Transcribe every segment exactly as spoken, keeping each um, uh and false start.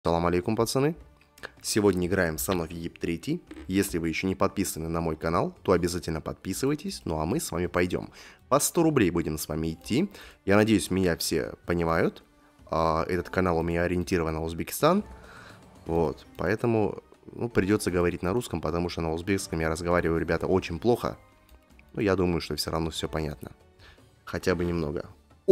Салам алейкум, пацаны. Сегодня играем в Son of Egypt три. Если вы еще не подписаны на мой канал, то обязательно подписывайтесь. Ну а мы с вами пойдем. По сто рублей будем с вами идти. Я надеюсь, меня все понимают. А, этот канал у меня ориентирован на Узбекистан. Вот, поэтому ну, придется говорить на русском, потому что на узбекском я разговариваю, ребята, очень плохо. Но я думаю, что все равно все понятно. Хотя бы немного.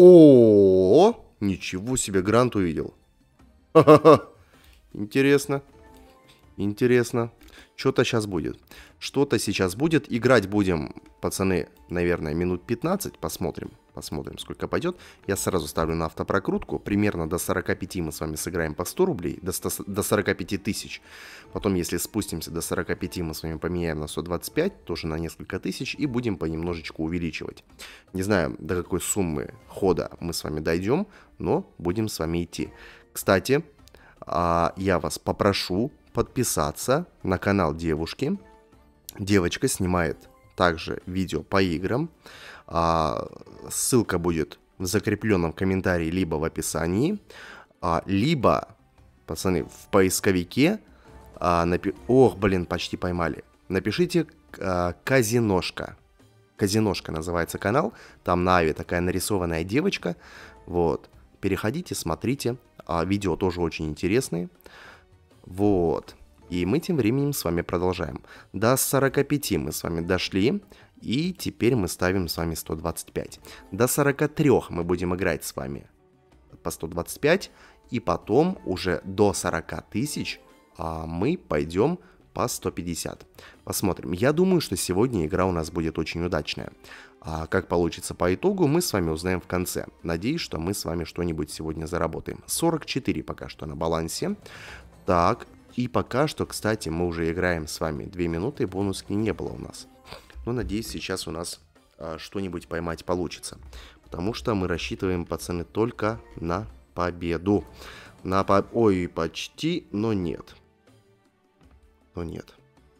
О, ничего себе, грант увидел. Ха-ха-ха. Интересно. Интересно. Что-то сейчас будет. Что-то сейчас будет. Играть будем, пацаны, наверное, минут пятнадцать. Посмотрим. Посмотрим, сколько пойдет. Я сразу ставлю на автопрокрутку. Примерно до сорока пяти мы с вами сыграем по сто рублей. До, сто, до сорока пяти тысяч. Потом, если спустимся до сорока пяти, мы с вами поменяем на сто двадцать пять. Тоже на несколько тысяч. И будем понемножечку увеличивать. Не знаю, до какой суммы хода мы с вами дойдем. Но будем с вами идти. Кстати, я вас попрошу подписаться на канал девушки. Девочка снимает также видео по играм. Ссылка будет в закрепленном комментарии либо в описании, либо, пацаны, в поисковике. Напи... Ох, блин, почти поймали. Напишите Казиношка. Казиношка называется канал. Там на Аве такая нарисованная девочка. Вот. Переходите, смотрите. А видео тоже очень интересные. Вот. И мы тем временем с вами продолжаем. До сорока пяти мы с вами дошли. И теперь мы ставим с вами сто двадцать пять. До сорока трёх мы будем играть с вами по сто двадцать пять. И потом уже до сорока тысяч а, мы пойдем по сто пятьдесят. Посмотрим. Я думаю, что сегодня игра у нас будет очень удачная. А как получится по итогу, мы с вами узнаем в конце. Надеюсь, что мы с вами что-нибудь сегодня заработаем. сорок четыре пока что на балансе. Так, и пока что, кстати, мы уже играем с вами две минуты, бонуски не было у нас. Но надеюсь, сейчас у нас а, что-нибудь поймать получится. Потому что мы рассчитываем, пацаны, только на победу. На по... Ой, почти, но нет. Но нет.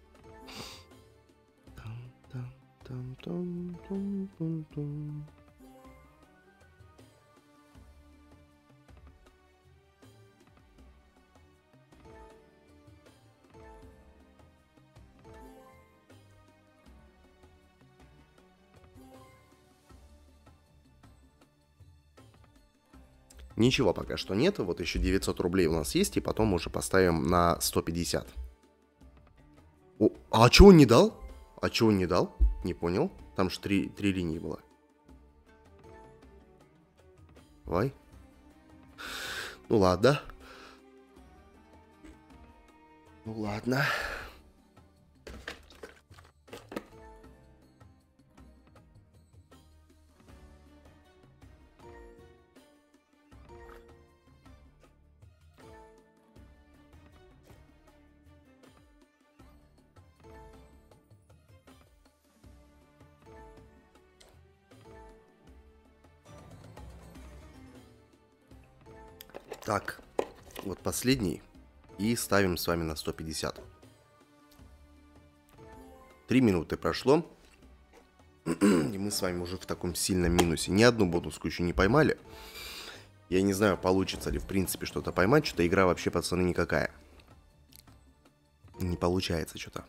Ничего пока что нет. Вот еще девятьсот рублей у нас есть. И потом уже поставим на сто пятьдесят. О, а что он не дал? А что он не дал? Не понял. Там же три, три линии было. Давай. Ну ладно. Ну ладно. Так, вот последний. И ставим с вами на сто пятьдесят. Три минуты прошло. И мы с вами уже в таком сильном минусе. Ни одну бонуску еще не поймали. Я не знаю, получится ли в принципе что-то поймать. Что-то игра вообще, пацаны, никакая. Не получается что-то.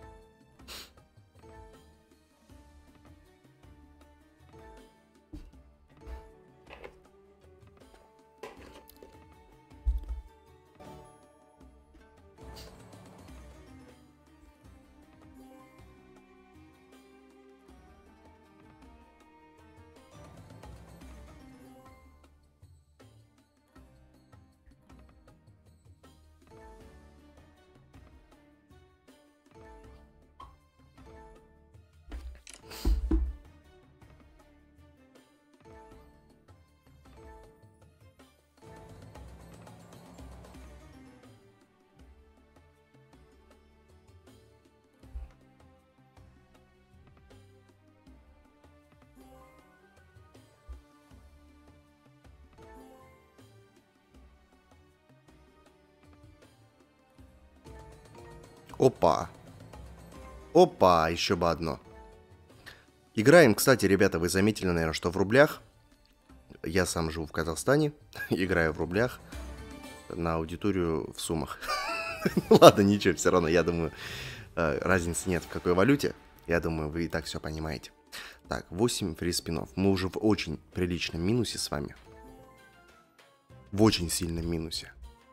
Опа. Опа, еще бы одно. Играем, кстати, ребята, вы заметили, наверное, что в рублях. Я сам живу в Казахстане, играю в рублях. на аудиторию в суммах. Ладно, ничего, все равно, я думаю, разницы нет в какой валюте. Я думаю, вы и так все понимаете. Так, восемь фриспинов. Мы уже в очень приличном минусе с вами. В очень сильном минусе.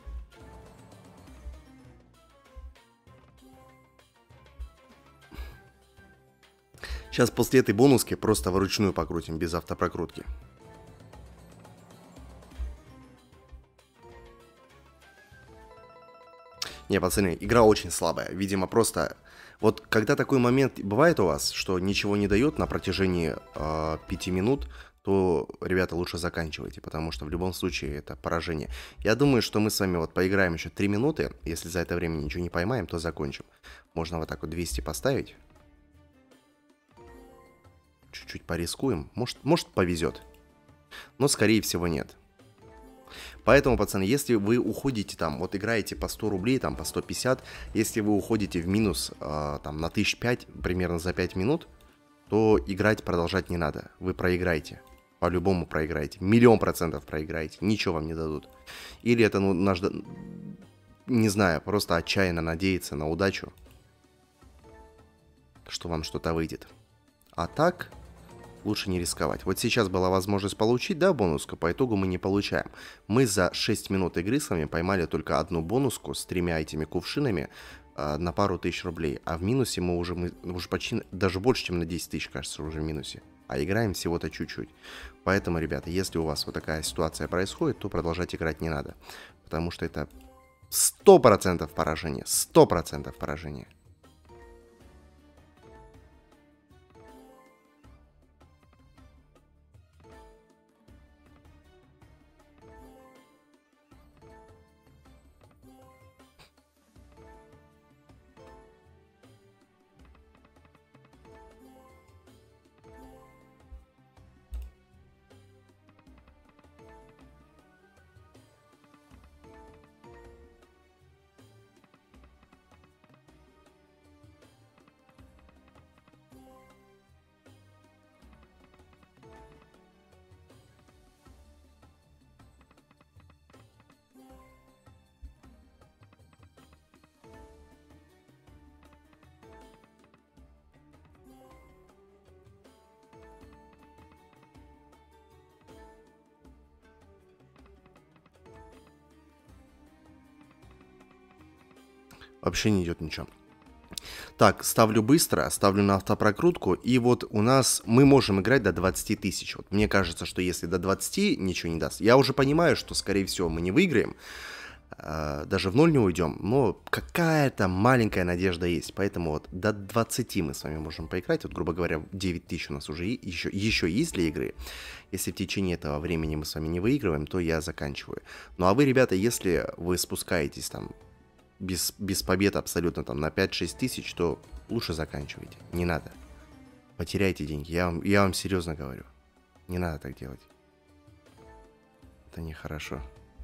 Сейчас после этой бонуски просто вручную покрутим, без автопрокрутки. Не, пацаны, игра очень слабая. Видимо, просто... Вот когда такой момент бывает у вас, что ничего не дает на протяжении э, пяти минут, то, ребята, лучше заканчивайте, потому что в любом случае это поражение. Я думаю, что мы с вами вот поиграем еще три минуты. Если за это время ничего не поймаем, то закончим. Можно вот так вот двести поставить. Чуть-чуть порискуем. Может, может повезет. Но, скорее всего, нет. Поэтому, пацаны, если вы уходите там, вот играете по сто рублей, там по сто пятьдесят, если вы уходите в минус э, там на тысяч пять примерно за пять минут, то играть продолжать не надо. Вы проиграете. По-любому проиграете. Миллион процентов проиграете. Ничего вам не дадут. Или это, ну, наш... Не знаю, просто отчаянно надеяться на удачу, что вам что-то выйдет. А так... Лучше не рисковать. Вот сейчас была возможность получить, да, бонуску, по итогу мы не получаем. Мы за шесть минут игры с вами поймали только одну бонуску с тремя этими кувшинами э, на пару тысяч рублей. А в минусе мы уже, мы уже почти, даже больше, чем на десять тысяч, кажется, уже в минусе. А играем всего-то чуть-чуть. Поэтому, ребята, если у вас вот такая ситуация происходит, то продолжать играть не надо. Потому что это сто процентов поражение. сто процентов поражение. Вообще не идет ничего. Так, ставлю быстро, ставлю на автопрокрутку, и вот у нас, мы можем играть до двадцати тысяч. Вот мне кажется, что если до двадцати ничего не даст, я уже понимаю, что, скорее всего, мы не выиграем, э, даже в ноль не уйдем, но какая-то маленькая надежда есть, поэтому вот до двадцати мы с вами можем поиграть, вот, грубо говоря, девять тысяч у нас уже еще, еще есть для игры. Если в течение этого времени мы с вами не выигрываем, то я заканчиваю. Ну а вы, ребята, если вы спускаетесь там, Без, без побед абсолютно там на пять-шесть тысяч, то лучше заканчивайте. Не надо. Потеряйте деньги. Я вам, я вам серьезно говорю. Не надо так делать. Это нехорошо.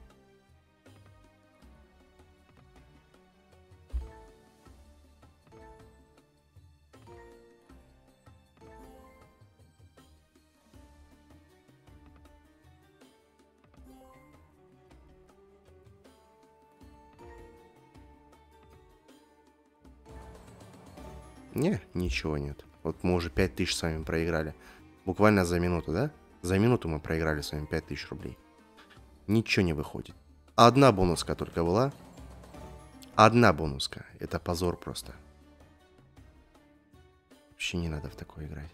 Не, ничего нет. Вот мы уже пять тысяч с вами проиграли. Буквально за минуту, да? За минуту мы проиграли с вами пять тысяч рублей. Ничего не выходит. Одна бонуска только была. Одна бонуска. Это позор просто. Вообще не надо в такое играть.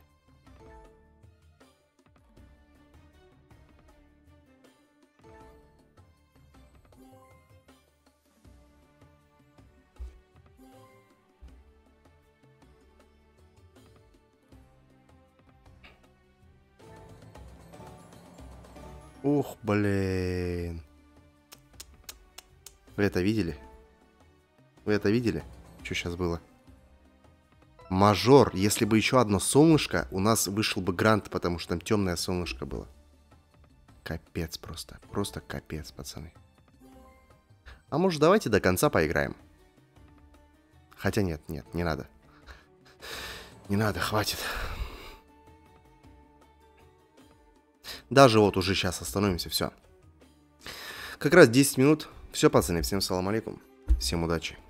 Ух, блин. Вы это видели? Вы это видели? Что сейчас было? Мажор. Если бы еще одно солнышко, у нас вышел бы грант, потому что там темное солнышко было. Капец просто. Просто капец, пацаны. А может, давайте до конца поиграем? Хотя нет, нет, не надо. Не надо, хватит. Даже вот уже сейчас остановимся, все. Как раз десять минут, Все, пацаны, всем салам алейкум. Всем удачи.